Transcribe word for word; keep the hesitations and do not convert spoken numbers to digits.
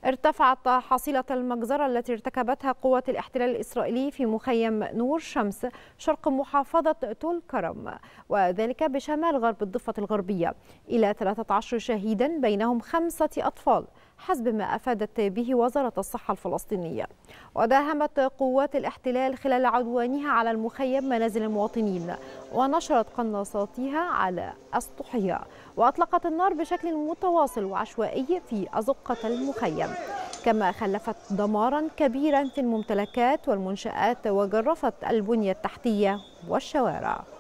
ارتفعت حصيلة المجزرة التي ارتكبتها قوات الاحتلال الإسرائيلي في مخيم نور شمس شرق محافظة طول كرم، وذلك بشمال غرب الضفة الغربية، إلى ثلاثة عشر شهيدا بينهم خمسة أطفال حسب ما أفادت به وزارة الصحة الفلسطينية. وداهمت قوات الاحتلال خلال عدوانها على المخيم منازل المواطنين، ونشرت قناصاتها على أسطحها، وأطلقت النار بشكل متواصل وعشوائي في أزقة المخيم، كما خلفت دمارا كبيرا في الممتلكات والمنشآت وجرفت البنية التحتية والشوارع.